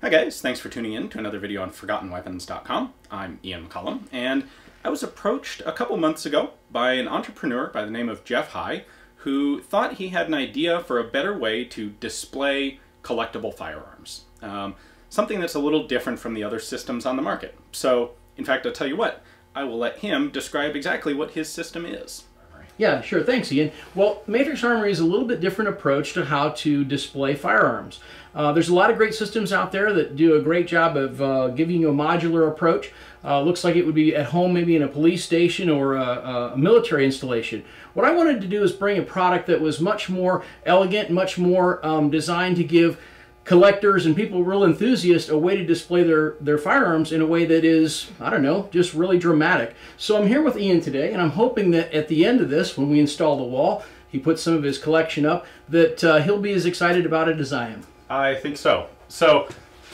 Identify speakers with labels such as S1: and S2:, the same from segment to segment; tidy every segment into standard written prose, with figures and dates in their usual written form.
S1: Hi guys, thanks for tuning in to another video on ForgottenWeapons.com. I'm Ian McCollum, and I was approached a couple months ago by an entrepreneur by the name of Jeff High, who thought he had an idea for a better way to display collectible firearms. Something that's a little different from the other systems on the market. So, in fact, I'll tell you what, I will let him describe exactly what his system is.
S2: Yeah, sure. Thanks, Ian. Well, Matrix Armory is a little bit different approach to how to display firearms. There's a lot of great systems out there that do a great job of giving you a modular approach. Looks like it would be at home, maybe in a police station or a military installation. What I wanted to do is bring a product that was much more elegant, much more designed to give collectors and people real enthusiasts a way to display their firearms in a way that is, I don't know, just really dramatic. So I'm here with Ian today, and I'm hoping that at the end of this, when we install the wall, he puts some of his collection up, that he'll be as excited about it as I am.
S1: I think so. So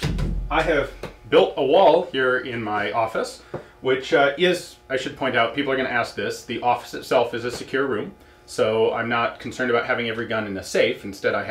S1: I have built a wall here in my office, which is, I should point out, people are going to ask this, the office itself is a secure room, so I'm not concerned about having every gun in a safe. Instead, I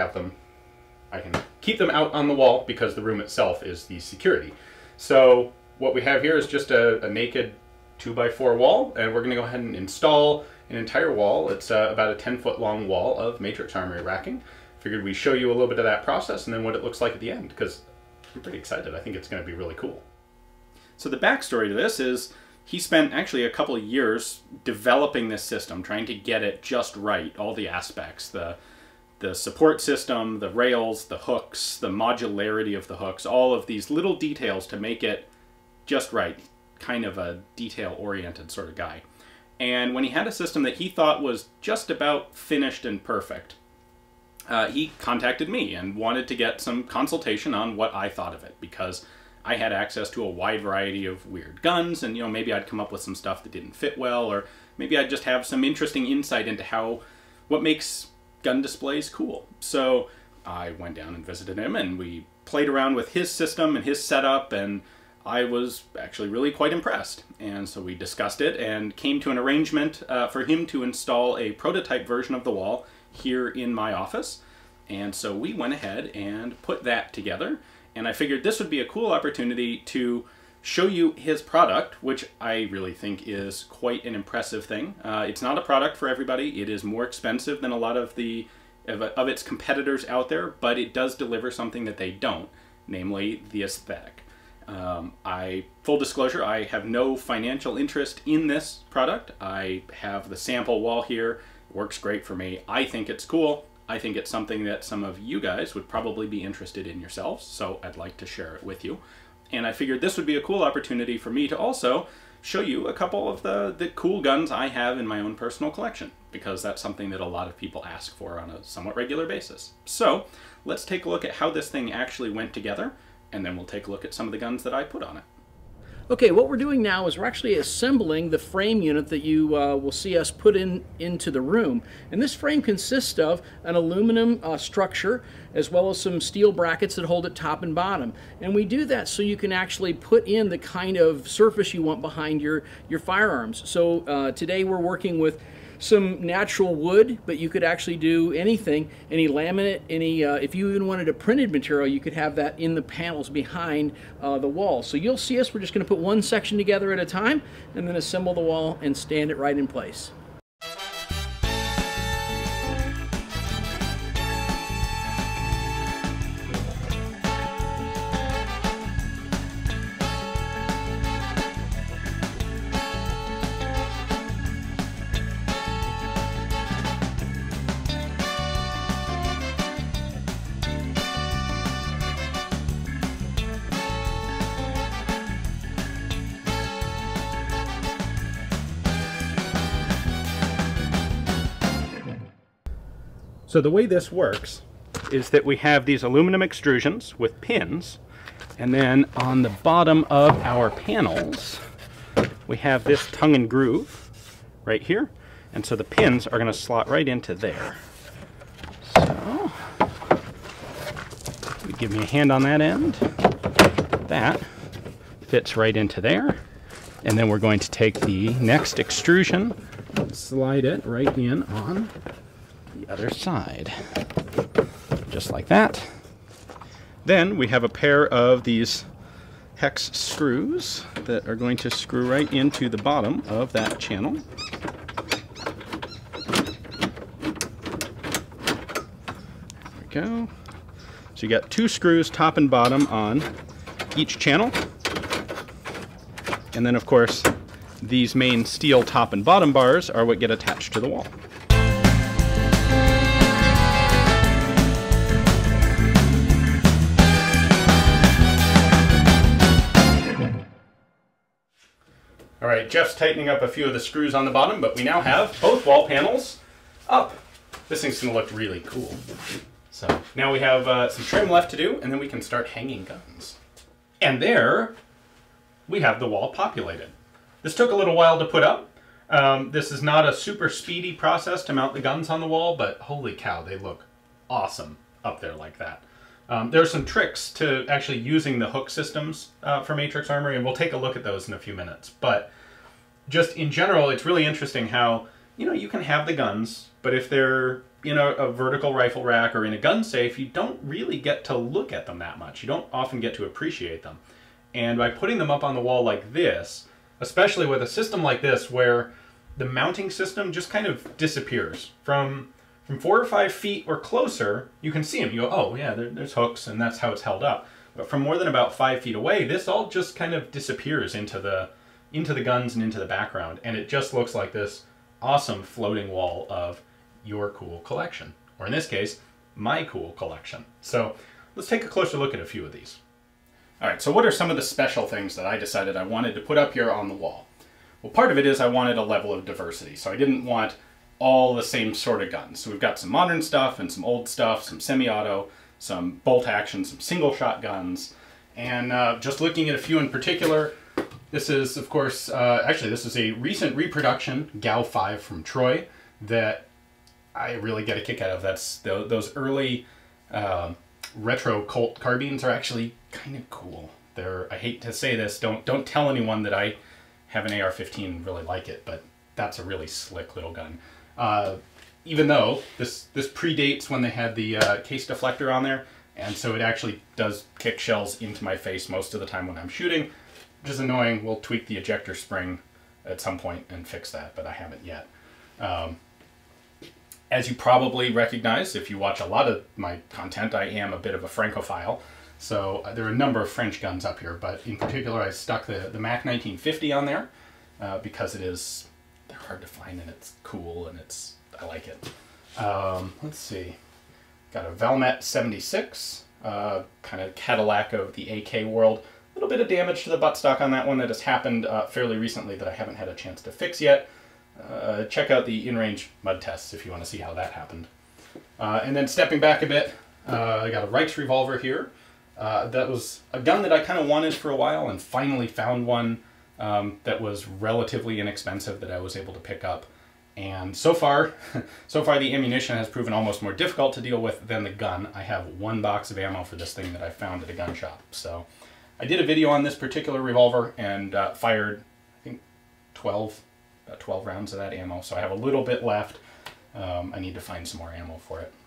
S1: can keep them out on the wall because the room itself is the security. So what we have here is just a naked 2x4 wall, and we're going to go ahead and install an entire wall. It's about a 10-foot long wall of Matrix Armory racking. Figured we'd show you a little bit of that process and then what it looks like at the end, because I'm pretty excited. I think it's going to be really cool. So the backstory to this is he spent actually a couple of years developing this system, trying to get it just right, all the aspects, the support system, the rails, the hooks, the modularity of the hooks, all of these little details to make it just right. Kind of a detail-oriented sort of guy. And when he had a system that he thought was just about finished and perfect, he contacted me and wanted to get some consultation on what I thought of it, because I had access to a wide variety of weird guns, and maybe I'd come up with some stuff that didn't fit well, or maybe I'd just have some interesting insight into what makes gun displays cool. So I went down and visited him, and we played around with his system and his setup, and I was actually really quite impressed. And so we discussed it and came to an arrangement for him to install a prototype version of the wall here in my office. And so we went ahead and put that together, and I figured this would be a cool opportunity to show you his product, which I really think is quite an impressive thing. It's not a product for everybody. It is more expensive than a lot of its competitors out there, but it does deliver something that they don't, namely the aesthetic. Full disclosure, I have no financial interest in this product. I have the sample wall here. It works great for me. I think it's cool. I think it's something that some of you guys would probably be interested in yourselves, so I'd like to share it with you. And I figured this would be a cool opportunity for me to also show you a couple of the cool guns I have in my own personal collection, because that's something that a lot of people ask for on a somewhat regular basis. So let's take a look at how this thing actually went together, and then we'll take a look at some of the guns that I put on it.
S2: Okay, what we're doing now is we're actually assembling the frame unit that you will see us put into the room. And this frame consists of an aluminum structure as well as some steel brackets that hold it top and bottom. And we do that so you can actually put in the kind of surface you want behind your firearms. So today we're working with some natural wood, but you could actually do anything, any laminate, if you even wanted a printed material, you could have that in the panels behind the wall. So you'll see us, we're just going to put one section together at a time and then assemble the wall and stand it right in place.
S1: So the way this works is that we have these aluminum extrusions with pins, and then on the bottom of our panels we have this tongue and groove right here, and so the pins are going to slot right into there. So give me a hand on that end. That fits right into there, and then we're going to take the next extrusion, slide it right in on the other side, just like that. Then we have a pair of these hex screws that are going to screw right into the bottom of that channel. There we go. So you got 2 screws, top and bottom, on each channel. And then of course, these main steel top and bottom bars are what get attached to the wall. All right, Jeff's tightening up a few of the screws on the bottom, but we now have both wall panels up. This thing's gonna look really cool. So now we have some trim left to do, and then we can start hanging guns. And there we have the wall populated. This took a little while to put up. This is not a super speedy process to mount the guns on the wall, but holy cow, they look awesome up there like that. There are some tricks to actually using the hook systems for Matrix Armory, and we'll take a look at those in a few minutes. But just in general, it's really interesting how, you know, you can have the guns, but if they're in a vertical rifle rack or in a gun safe, you don't really get to look at them that much. You don't often get to appreciate them. And by putting them up on the wall like this, especially with a system like this where the mounting system just kind of disappears. From 4 or 5 feet or closer, you can see them. You go, oh yeah, there's hooks, and that's how it's held up. But from more than about 5 feet away, this all just kind of disappears into the guns and into the background, and it just looks like this awesome floating wall of your cool collection, or in this case, my cool collection. So let's take a closer look at a few of these. All right, so what are some of the special things that I decided I wanted to put up here on the wall? Well, part of it is I wanted a level of diversity, so I didn't want all the same sort of guns. So we've got some modern stuff and some old stuff, some semi-auto, some bolt action, some single shot guns, and just looking at a few in particular, this is, of course, actually this is a recent reproduction, GAU 5 from Troy, that I really get a kick out of. That's those early retro Colt carbines are actually kind of cool. I hate to say this, don't tell anyone that I have an AR-15 and really like it, but that's a really slick little gun. Even though this predates when they had the case deflector on there, and so it actually does kick shells into my face most of the time when I'm shooting, which is annoying. We'll tweak the ejector spring at some point and fix that, but I haven't yet. As you probably recognize, if you watch a lot of my content, I am a bit of a Francophile. So there are a number of French guns up here, but in particular I stuck the Mac 1950 on there because they're hard to find and it's cool and I like it. Let's see, got a Valmet 76, kind of Cadillac of the AK world. A little bit of damage to the buttstock on that one that has happened fairly recently that I haven't had a chance to fix yet. Check out the in-range mud tests if you want to see how that happened. And then stepping back a bit, I got a Reichs revolver here. That was a gun that I kind of wanted for a while and finally found one that was relatively inexpensive that I was able to pick up. And so far the ammunition has proven almost more difficult to deal with than the gun. I have 1 box of ammo for this thing that I found at a gun shop. So I did a video on this particular revolver and fired, I think, 12 rounds of that ammo, so I have a little bit left. I need to find some more ammo for it.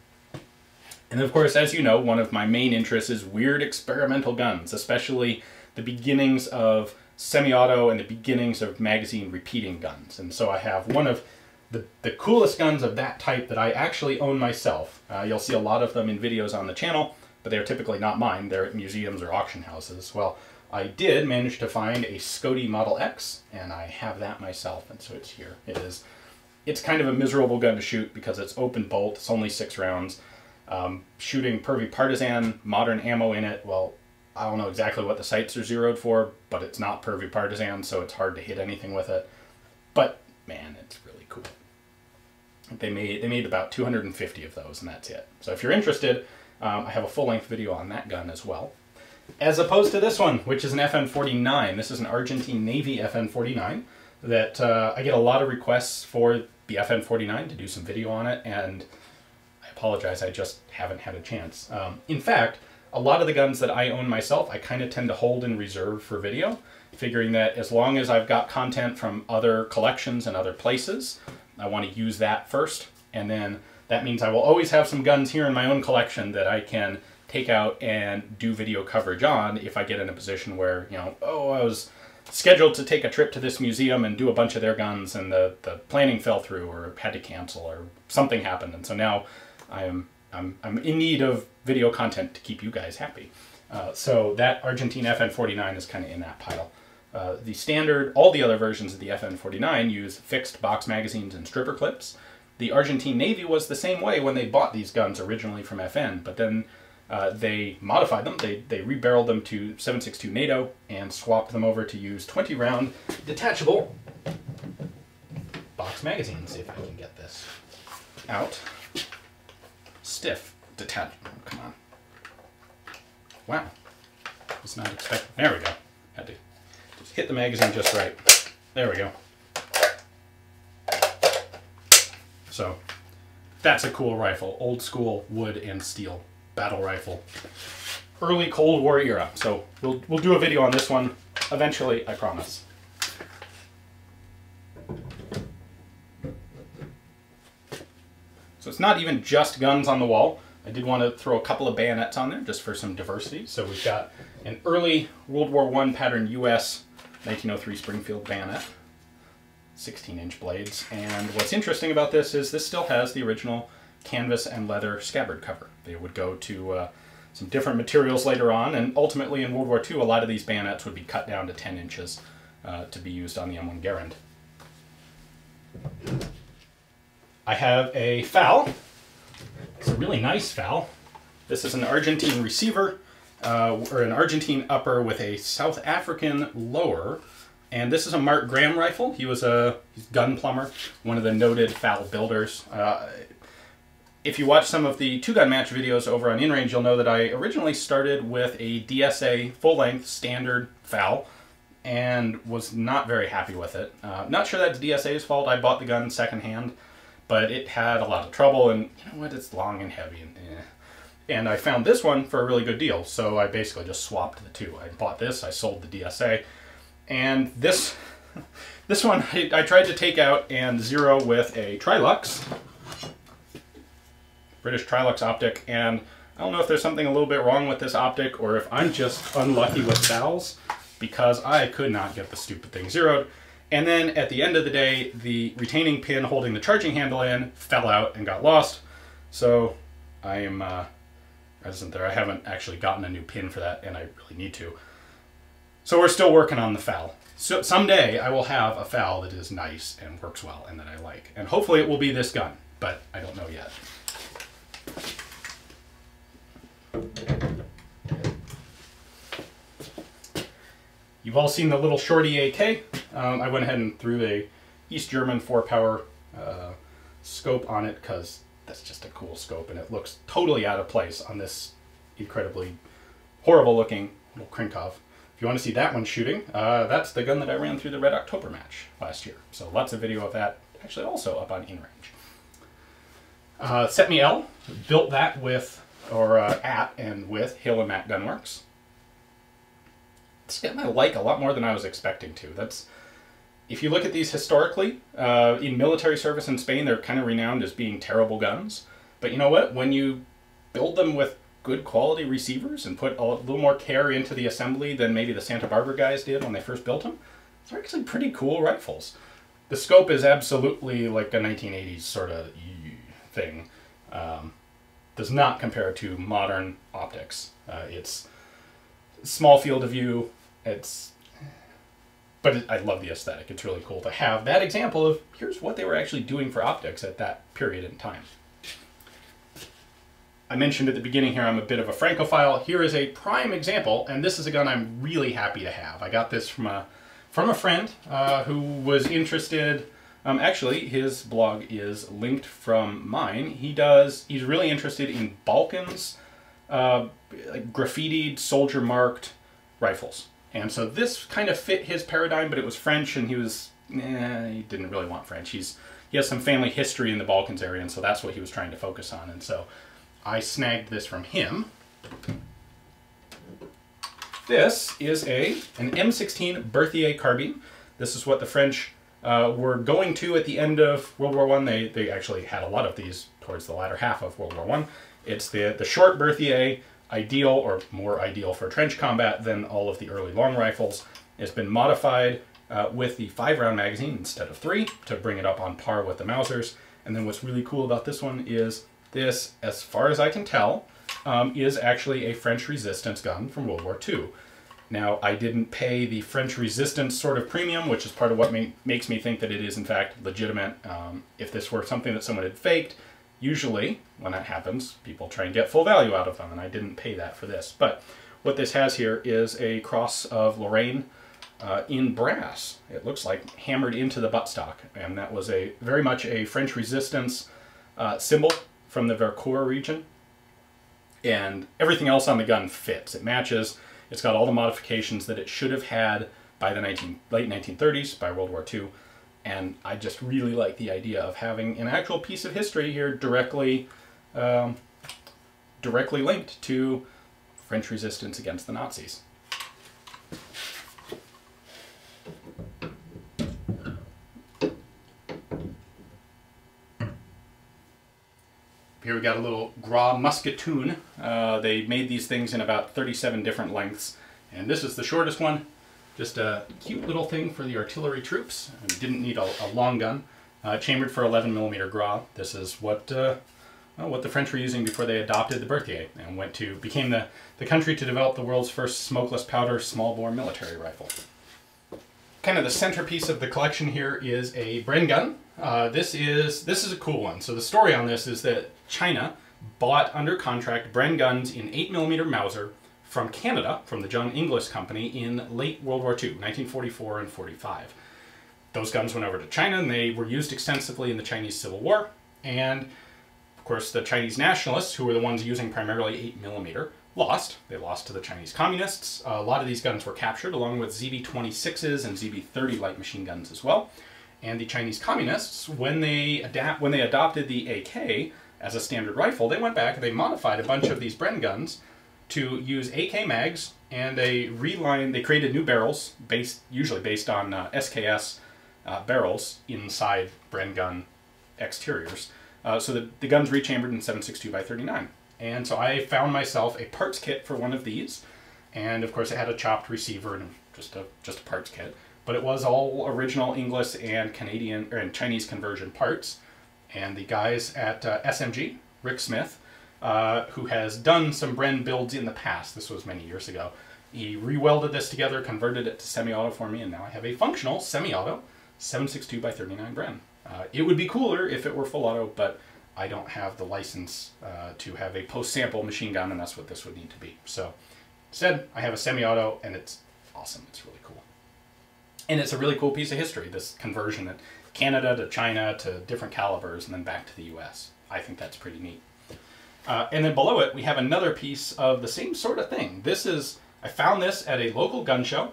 S1: And of course, as you know, one of my main interests is weird experimental guns, especially the beginnings of semi-auto and the beginnings of magazine repeating guns. And so I have one of the coolest guns of that type that I actually own myself. You'll see a lot of them in videos on the channel, but they're typically not mine. They're at museums or auction houses. Well, I did manage to find a Scody Model X, and I have that myself, and so it's here. It's kind of a miserable gun to shoot because it's open bolt, it's only 6 rounds. Shooting Pervy Partisan modern ammo in it, well, I don't know exactly what the sights are zeroed for, but it's not Pervy Partisan, so it's hard to hit anything with it. But, man, it's really cool. They made about 250 of those, and that's it. So if you're interested, I have a full-length video on that gun as well. As opposed to this one, which is an FN49. This is an Argentine Navy FN49 that I get a lot of requests for the FN49 to do some video on it, and I apologize, I just haven't had a chance. In fact, a lot of the guns that I own myself, I kind of tend to hold in reserve for video, figuring that as long as I've got content from other collections and other places, I want to use that first, and then that means I will always have some guns here in my own collection that I can take out and do video coverage on if I get in a position where, you know, oh, I was scheduled to take a trip to this museum and do a bunch of their guns and the planning fell through or had to cancel or something happened. And so now I'm in need of video content to keep you guys happy. So that Argentine FN49 is kind of in that pile. The standard, all the other versions of the FN49 use fixed box magazines and stripper clips. The Argentine Navy was the same way when they bought these guns originally from FN, but then they modified them. They rebarreled them to 7.62 NATO and swapped them over to use 20-round detachable box magazines, if I can get this out. Stiff detachable. Come on. Wow. Was not expecting. There we go. Had to just hit the magazine just right. There we go. So that's a cool rifle. Old school wood and steel battle rifle. Early Cold War era. So we'll do a video on this one eventually, I promise. So it's not even just guns on the wall. I did want to throw a couple of bayonets on there just for some diversity. So we've got an early World War I pattern US 1903 Springfield bayonet, 16-inch blades. And what's interesting about this is this still has the original canvas and leather scabbard cover. They would go to some different materials later on, and ultimately in World War II a lot of these bayonets would be cut down to 10 inches to be used on the M1 Garand. I have a FAL. It's a really nice FAL. This is an Argentine receiver, or an Argentine upper with a South African lower. And this is a Mark Graham rifle. He's a gun plumber, one of the noted FAL builders. If you watch some of the two-gun match videos over on InRange, you'll know that I originally started with a DSA full-length standard FAL and was not very happy with it. Not sure that's DSA's fault. I bought the gun secondhand, but it had a lot of trouble, and you know what, it's long and heavy. And I found this one for a really good deal, so I basically just swapped the two. I bought this, I sold the DSA, and this one I tried to take out and zero with a Trilux, British Trilux optic, and I don't know if there's something a little bit wrong with this optic or if I'm just unlucky with FALs, because I could not get the stupid thing zeroed. And then at the end of the day, the retaining pin holding the charging handle in fell out and got lost. So I am reticent there. I haven't actually gotten a new pin for that, and I really need to. So we're still working on the FAL. So someday I will have a FAL that is nice and works well and that I like. And hopefully it will be this gun, but I don't know yet. You've all seen the little shorty AK. I went ahead and threw the East German 4-power scope on it because that's just a cool scope and it looks totally out of place on this incredibly horrible looking little Krinkov. If you want to see that one shooting, that's the gun that I ran through the Red October match last year. So lots of video of that, actually also up on InRange. Setme L, built that with, or at and with Hill and Matt Gunworks. This gun I like a lot more than I was expecting to. That's, if you look at these historically, in military service in Spain, they're kind of renowned as being terrible guns. But you know what? When you build them with good quality receivers and put a little more care into the assembly than maybe the Santa Barbara guys did when they first built them, they're actually pretty cool rifles. The scope is absolutely like a 1980s sort of thing. Does not compare to modern optics. It's small field of view. But I love the aesthetic. It's really cool to have that example of here's what they were actually doing for optics at that period in time. I mentioned at the beginning here I'm a bit of a Francophile. Here is a prime example, and this is a gun I'm really happy to have. I got this from a friend who was interested. Actually, his blog is linked from mine. He's really interested in Balkans, like graffitied, soldier-marked rifles. And so this kind of fit his paradigm, but it was French, and he didn't really want French. He has some family history in the Balkans area, and so that's what he was trying to focus on. And so I snagged this from him. This is an M16 Berthier carbine. This is what the French were going to at the end of World War I. They actually had a lot of these towards the latter half of World War I. It's the short Berthier, ideal or more ideal for trench combat than all of the early long rifles. It's been modified with the 5-round magazine instead of 3 to bring it up on par with the Mausers. And then what's really cool about this one is this, as far as I can tell, is actually a French resistance gun from World War II. Now, I didn't pay the French resistance sort of premium, which is part of what makes me think that it is in fact legitimate. If this were something that someone had faked, usually when that happens, people try and get full value out of them, and I didn't pay that for this. But what this has here is a cross of Lorraine in brass. It looks like hammered into the buttstock, and that was very much a French resistance symbol from the Vercors region. And everything else on the gun fits. It matches. It's got all the modifications that it should have had by the late 1930s, by World War II. And I just really like the idea of having an actual piece of history here directly linked to French resistance against the Nazis. Here we got a little Gras Musketoon. They made these things in about 37 different lengths, and this is the shortest one. Just a cute little thing for the artillery troops. And didn't need a long gun. Chambered for 11mm Gras. This is what the French were using before they adopted the Berthier and became the country to develop the world's first smokeless powder small bore military rifle. Kind of the centerpiece of the collection here is a Bren gun. This is a cool one. So the story on this is that China bought under contract Bren guns in 8mm Mauser from Canada, from the John Inglis Company, in late World War II, 1944 and 45. Those guns went over to China, and they were used extensively in the Chinese Civil War. And, of course, the Chinese nationalists, who were the ones using primarily 8mm, lost. They lost to the Chinese communists. A lot of these guns were captured, along with ZB-26s and ZB-30 light machine guns as well. And the Chinese communists, when they adopted the AK as a standard rifle, they went back and they modified a bunch of these Bren guns to use AK mags, and they created new barrels, usually based on SKS barrels inside Bren gun exteriors, so that the gun's rechambered in 7.62x39. And so I found myself a parts kit for one of these, and of course it had a chopped receiver and just a parts kit, but it was all original English and Canadian and Chinese conversion parts. And the guys at SMG, Rick Smith, who has done some Bren builds in the past, this was many years ago, he re-welded this together, converted it to semi-auto for me, and now I have a functional semi-auto 7.62x39 Bren. It would be cooler if it were full auto, but I don't have the license to have a post-sample machine gun, and that's what this would need to be. So instead, I have a semi-auto, and it's awesome. It's really cool. And it's a really cool piece of history, this conversion of Canada to China to different calibers and then back to the US. I think that's pretty neat. And then below it, we have another piece of the same sort of thing. I found this at a local gun show,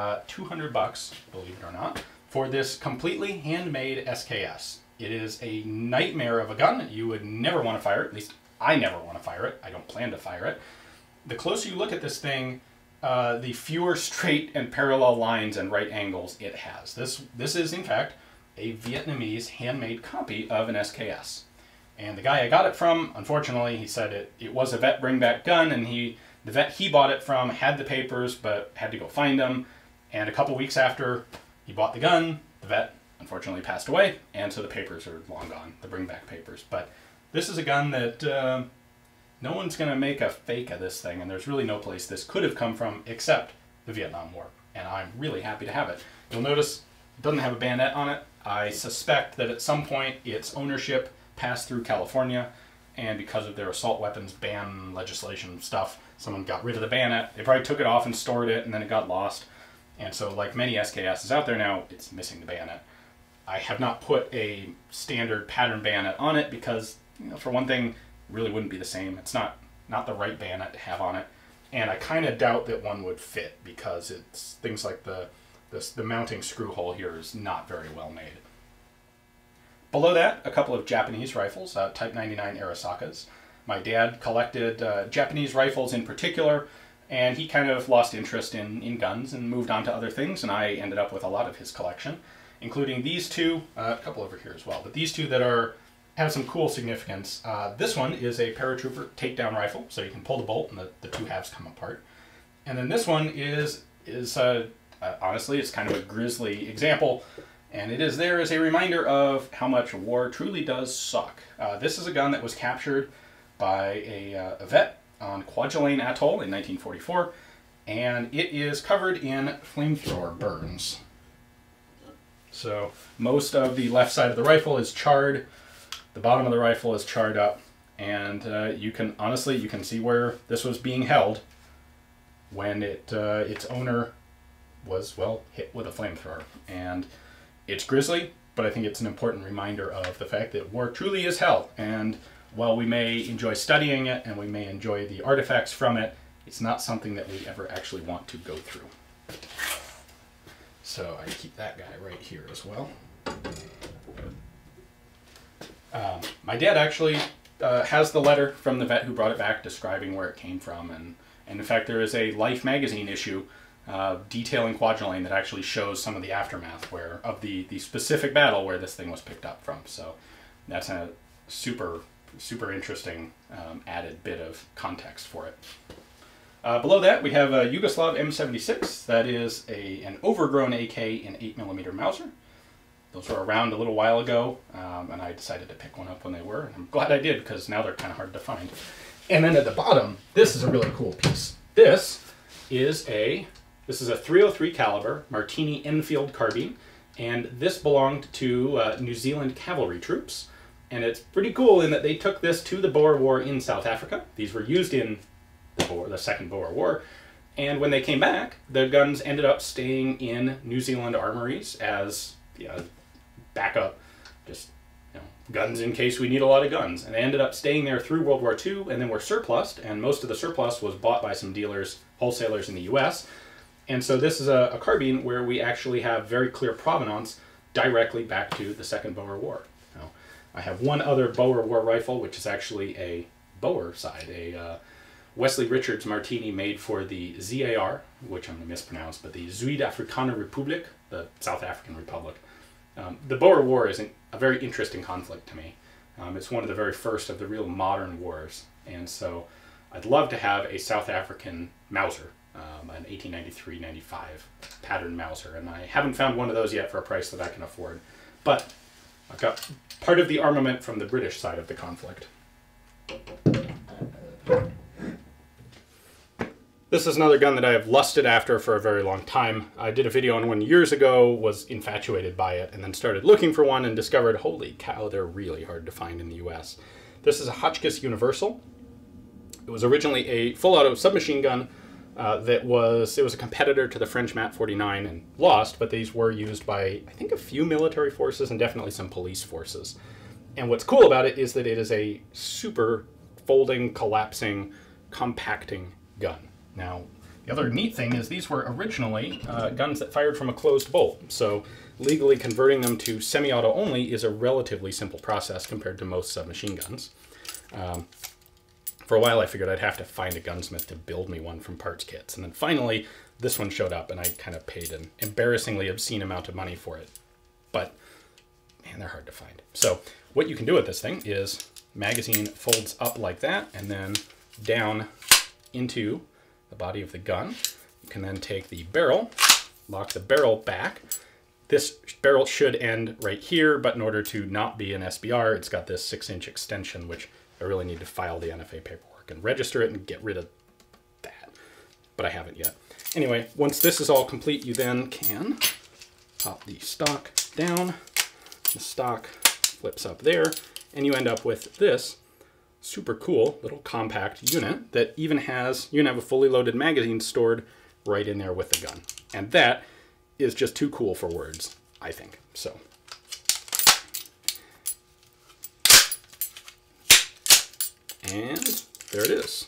S1: $200, believe it or not, for this completely handmade SKS. It is a nightmare of a gun. You would never want to fire it. At least I never want to fire it. I don't plan to fire it. The closer you look at this thing, the fewer straight and parallel lines and right angles it has. This is, in fact, a Vietnamese handmade copy of an SKS. And the guy I got it from, unfortunately, he said it was a vet bring-back gun, and the vet he bought it from had the papers, but had to go find them. And a couple weeks after he bought the gun, the vet unfortunately passed away, and so the papers are long gone, the bring-back papers. But this is a gun that no one's going to make a fake of this thing, and there's really no place this could have come from except the Vietnam War. And I'm really happy to have it. You'll notice it doesn't have a bayonet on it. I suspect that at some point its ownership passed through California, and because of their assault weapons ban legislation stuff, someone got rid of the bayonet. They probably took it off and stored it, and then it got lost. And so, like many SKSs out there now, it's missing the bayonet. I have not put a standard pattern bayonet on it because, for one thing, it really wouldn't be the same. It's not the right bayonet to have on it. And I kind of doubt that one would fit because it's things like the mounting screw hole here is not very well made. Below that, a couple of Japanese rifles, Type 99 Arisakas. My dad collected Japanese rifles in particular, and he kind of lost interest in guns and moved on to other things, and I ended up with a lot of his collection, including these two, a couple over here as well, but these two that are have some cool significance. This one is a paratrooper takedown rifle, so you can pull the bolt and the two halves come apart. And then this one is honestly, it's kind of a grisly example, and it is there as a reminder of how much war truly does suck. This is a gun that was captured by a vet on Kwajalein Atoll in 1944, and it is covered in flamethrower burns. So most of the left side of the rifle is charred, the bottom of the rifle is charred up, and you can see where this was being held when its owner was, well, hit with a flamethrower. And it's grisly, but I think it's an important reminder of the fact that war truly is hell. And while we may enjoy studying it and we may enjoy the artifacts from it, it's not something that we ever actually want to go through. So I keep that guy right here as well. My dad actually has the letter from the vet who brought it back describing where it came from. And in fact, there is a Life magazine issue detailing Kwajalein that actually shows some of the aftermath of the specific battle where this thing was picked up from. So that's a super interesting added bit of context for it. Below that, we have a Yugoslav M76. That is an overgrown AK in 8mm Mauser. Those were around a little while ago, and I decided to pick one up when they were, and I'm glad I did, because now they're kind of hard to find. And then at the bottom, this is a really cool piece. This is a 303 caliber Martini Enfield carbine, and this belonged to New Zealand cavalry troops. And it's pretty cool in that they took this to the Boer War in South Africa. These were used in the Second Boer War. And when they came back, the guns ended up staying in New Zealand armories as backup, just guns in case we need a lot of guns. And they ended up staying there through World War II and then were surplused. And most of the surplus was bought by some dealers, wholesalers in the US. And so this is a carbine where we actually have very clear provenance directly back to the Second Boer War. Now, I have one other Boer War rifle, which is actually a Boer side, a Wesley Richards Martini made for the ZAR, which I'm going to mispronounce, but the Zuid-Afrikaner Republiek, the South African Republic. The Boer War is a very interesting conflict to me. It's one of the very first of the real modern wars, and so I'd love to have a South African Mauser, an 1893-95 pattern Mauser, and I haven't found one of those yet for a price that I can afford. But I've got part of the armament from the British side of the conflict. This is another gun that I have lusted after for a very long time. I did a video on one years ago, was infatuated by it, and then started looking for one and discovered, holy cow, they're really hard to find in the US. This is a Hotchkiss Universal. It was originally a full-auto submachine gun it was a competitor to the French MAT 49 and lost, but these were used by, I think, a few military forces and definitely some police forces. And what's cool about it is that it is a super folding, collapsing, compacting gun. Now, the other neat thing is these were originally guns that fired from a closed bolt, so legally converting them to semi-auto only is a relatively simple process compared to most submachine guns. For a while I figured I'd have to find a gunsmith to build me one from parts kits, and then finally this one showed up and I kind of paid an embarrassingly obscene amount of money for it. But, man, they're hard to find. So what you can do with this thing is magazine folds up like that and then down into the body of the gun. You can then take the barrel, lock the barrel back. This barrel should end right here, but in order to not be an SBR, it's got this 6-inch extension, which I really need to file the NFA paperwork and register it and get rid of that, but I haven't yet. Anyway, once this is all complete, you then can pop the stock down. The stock flips up there, and you end up with this super cool little compact unit that even has, you can have a fully loaded magazine stored right in there with the gun. And that is just too cool for words, I think. So, and there it is.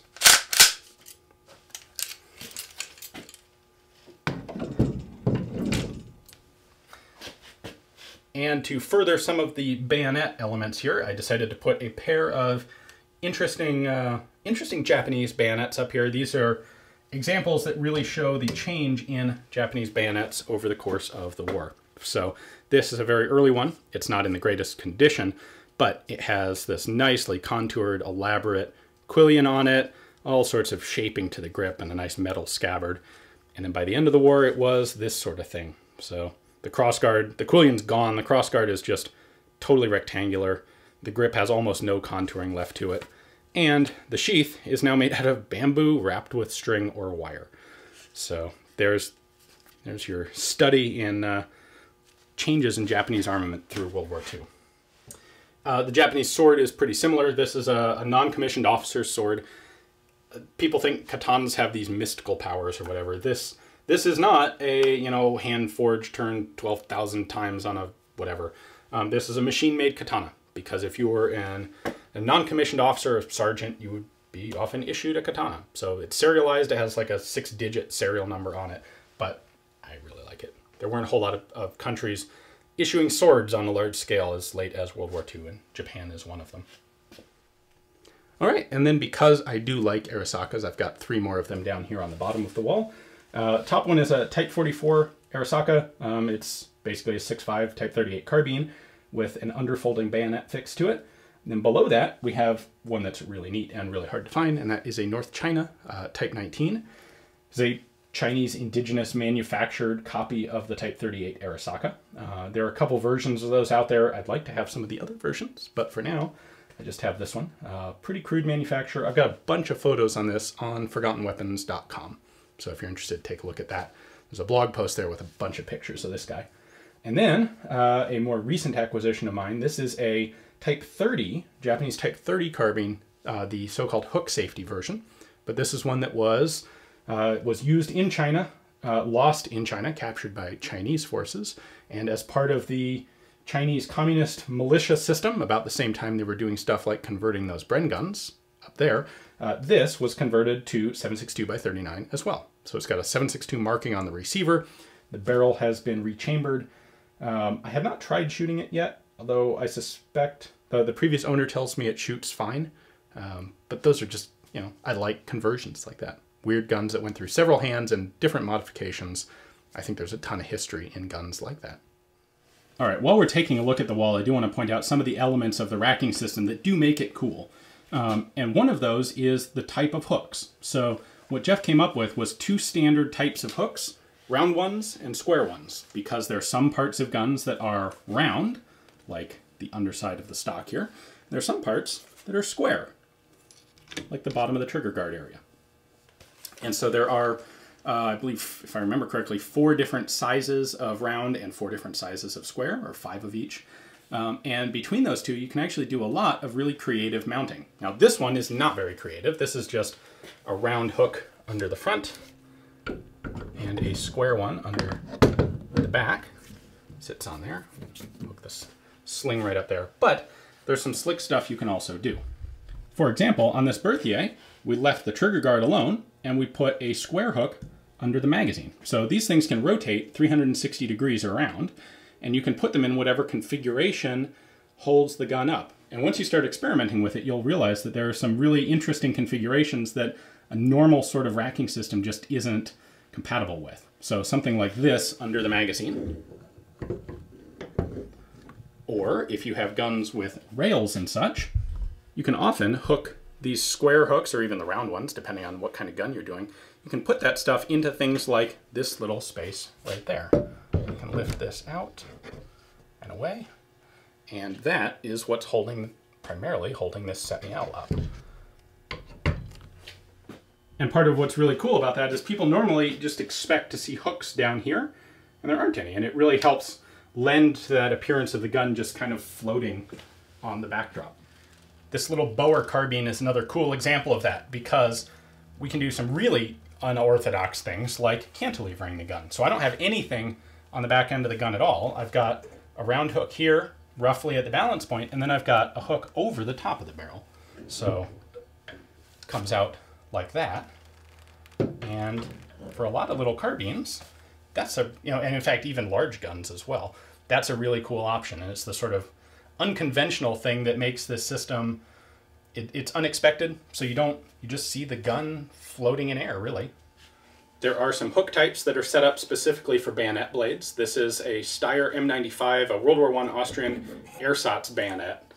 S1: And to further some of the bayonet elements here, I decided to put a pair of interesting Japanese bayonets up here. These are examples that really show the change in Japanese bayonets over the course of the war. So this is a very early one. It's not in the greatest condition, but it has this nicely contoured, elaborate quillion on it, all sorts of shaping to the grip, and a nice metal scabbard. And then by the end of the war, it was this sort of thing. So the crossguard, the quillion's gone. The crossguard is just totally rectangular. The grip has almost no contouring left to it. And the sheath is now made out of bamboo wrapped with string or wire. So there's your study in changes in Japanese armament through World War II. The Japanese sword is pretty similar. This is a non-commissioned officer's sword. People think katanas have these mystical powers or whatever. This is not a, hand-forged, turned 12,000 times on a whatever. This is a machine-made katana, because if you were a non-commissioned officer or sergeant, you would be often issued a katana. So it's serialized. It has like a 6-digit serial number on it, but I really like it. There weren't a whole lot of countries issuing swords on a large scale as late as World War II, and Japan is one of them. All right, and then because I do like Arisakas, I've got 3 more of them down here on the bottom of the wall. Top one is a Type 44 Arisaka. It's basically a 6.5 Type 38 carbine with an underfolding bayonet fixed to it. And then below that, we have one that's really neat and really hard to find, and that is a North China Type 19. It's a Chinese indigenous manufactured copy of the Type 38 Arisaka. There are a couple versions of those out there. I'd like to have some of the other versions, but for now, I just have this one. Pretty crude manufacture. I've got a bunch of photos on this on ForgottenWeapons.com. So if you're interested, take a look at that. There's a blog post there with a bunch of pictures of this guy. And then a more recent acquisition of mine. This is a Type 30, Japanese Type 30 carbine, the so-called hook safety version. But this is one that was used in China, lost in China, captured by Chinese forces. And as part of the Chinese communist militia system, about the same time they were doing stuff like converting those Bren guns up there, this was converted to 7.62 by 39 as well. So it's got a 7.62 marking on the receiver. The barrel has been rechambered. I have not tried shooting it yet, although I suspect the previous owner tells me it shoots fine. But those are just, I like conversions like that. Weird guns that went through several hands and different modifications. I think there's a ton of history in guns like that. All right, while we're taking a look at the wall, I do want to point out some of the elements of the racking system that do make it cool. And one of those is the type of hooks. So what Jeff came up with was 2 standard types of hooks, round ones and square ones, because there are some parts of guns that are round, like the underside of the stock here. There are some parts that are square, like the bottom of the trigger guard area. And so there are, I believe, if I remember correctly, 4 different sizes of round and 4 different sizes of square, or 5 of each. And between those 2, you can actually do a lot of really creative mounting. Now, this one is not very creative. This is just a round hook under the front and a square one under the back. Sits on there. Hook this sling right up there. But there's some slick stuff you can also do. For example, on this Berthier, we left the trigger guard alone, and we put a square hook under the magazine. So these things can rotate 360 degrees around, and you can put them in whatever configuration holds the gun up. And once you start experimenting with it, you'll realize that there are some really interesting configurations that a normal sort of racking system just isn't compatible with. So something like this under the magazine. Or if you have guns with rails and such, you can often hook these square hooks, or even the round ones, depending on what kind of gun you're doing. You can put that stuff into things like this little space right there. You can lift this out and away, and that is what's primarily holding this Sentinel up. And part of what's really cool about that is people normally just expect to see hooks down here, and there aren't any, and it really helps lend to that appearance of the gun just kind of floating on the backdrop. This little Boer carbine is another cool example of that, because we can do some really unorthodox things like cantilevering the gun. So I don't have anything on the back end of the gun at all. I've got a round hook here, roughly at the balance point, and then I've got a hook over the top of the barrel. So it comes out like that. And for a lot of little carbines, that's and in fact, even large guns as well, that's a really cool option. And it's the sort of unconventional thing that makes this system, it's unexpected. So you just see the gun floating in air, really. There are some hook types that are set up specifically for bayonet blades. This is a Steyr M95, a World War I Austrian ersatz bayonet.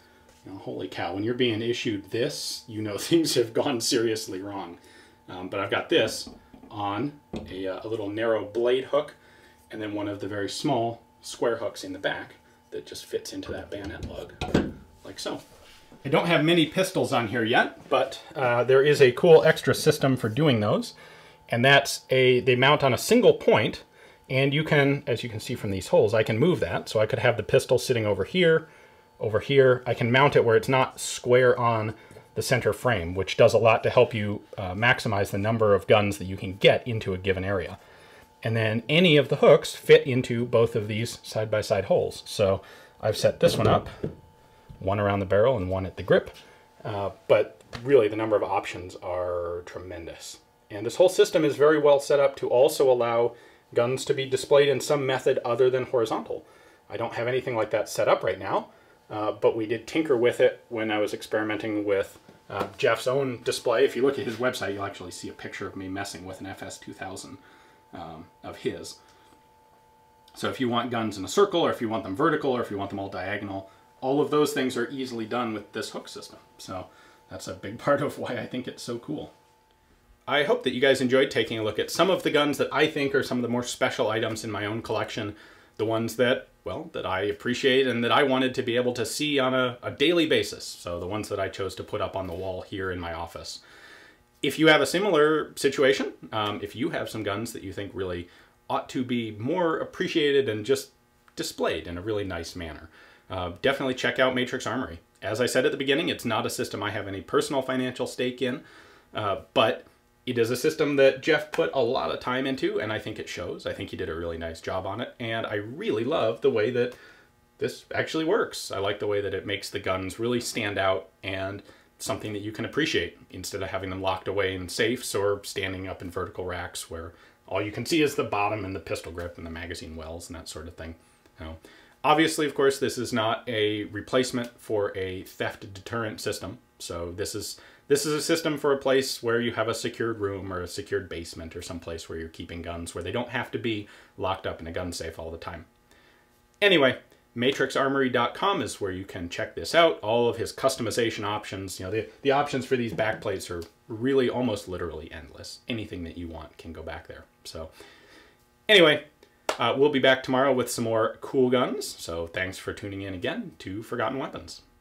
S1: Now, holy cow, when you're being issued this, you know things have gone seriously wrong. But I've got this on a little narrow blade hook, and then one of the very small square hooks in the back that just fits into that bayonet lug, like so. I don't have many pistols on here yet, but there is a cool extra system for doing those. And that's they mount on a single point, and you can, as you can see from these holes, I can move that. So I could have the pistol sitting over here. I can mount it where it's not square on the center frame, which does a lot to help you maximize the number of guns that you can get into a given area. And then any of the hooks fit into both of these side-by-side holes. So I've set this one up, one around the barrel and one at the grip. But really the number of options are tremendous. And this whole system is very well set up to also allow guns to be displayed in some method other than horizontal. I don't have anything like that set up right now, but we did tinker with it when I was experimenting with Jeff's own display. If you look at his website, you'll actually see a picture of me messing with an FS2000 of his. So if you want guns in a circle, or if you want them vertical, or if you want them all diagonal, all of those things are easily done with this hook system. So that's a big part of why I think it's so cool. I hope that you guys enjoyed taking a look at some of the guns that I think are some of the more special items in my own collection. The ones that, well, that I appreciate and that I wanted to be able to see on a daily basis. So the ones that I chose to put up on the wall here in my office. If you have a similar situation, if you have some guns that you think really ought to be more appreciated and just displayed in a really nice manner, definitely check out Matrix Armory. As I said at the beginning, it's not a system I have any personal financial stake in, but it is a system that Jeff put a lot of time into, and I think it shows. I think he did a really nice job on it, and I really love the way that this actually works. I like the way that it makes the guns really stand out and something that you can appreciate instead of having them locked away in safes or standing up in vertical racks where all you can see is the bottom and the pistol grip and the magazine wells and that sort of thing. Now, obviously, of course, this is not a replacement for a theft deterrent system. So this is a system for a place where you have a secured room or a secured basement or someplace where you're keeping guns where they don't have to be locked up in a gun safe all the time. Anyway, matrixarmory.com is where you can check this out. All of his customization options, you know, the options for these back plates are really almost literally endless. Anything that you want can go back there. So anyway, we'll be back tomorrow with some more cool guns. So thanks for tuning in again to Forgotten Weapons.